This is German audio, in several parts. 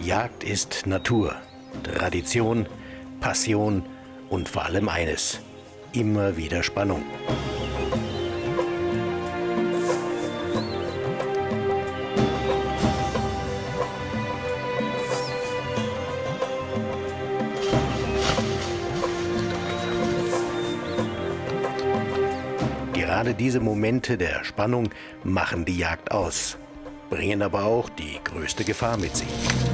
Jagd ist Natur, Tradition, Passion und vor allem eines: immer wieder Spannung. Gerade diese Momente der Spannung machen die Jagd aus, bringen aber auch die größte Gefahr mit sich.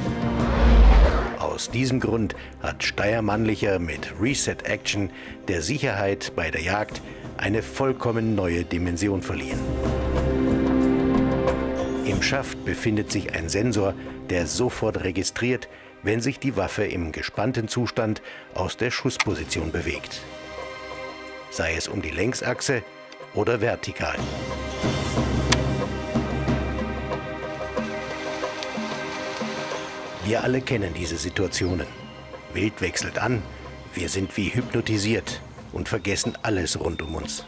Aus diesem Grund hat Steyr Mannlicher mit Reset Action der Sicherheit bei der Jagd eine vollkommen neue Dimension verliehen. Im Schaft befindet sich ein Sensor, der sofort registriert, wenn sich die Waffe im gespannten Zustand aus der Schussposition bewegt. Sei es um die Längsachse oder vertikal. Wir alle kennen diese Situationen. Wild wechselt an, wir sind wie hypnotisiert und vergessen alles rund um uns.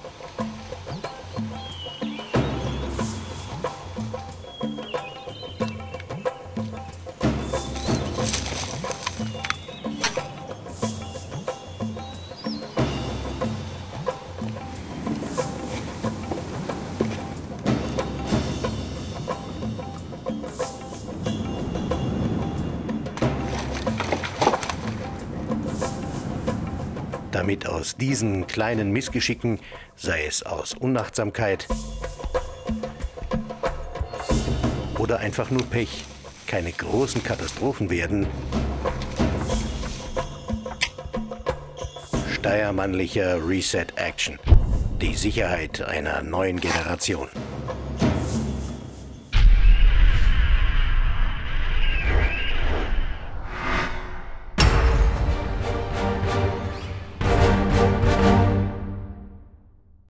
Damit aus diesen kleinen Missgeschicken, sei es aus Unachtsamkeit oder einfach nur Pech, keine großen Katastrophen werden, Steyr Mannlicher Reset Action. Die Sicherheit einer neuen Generation.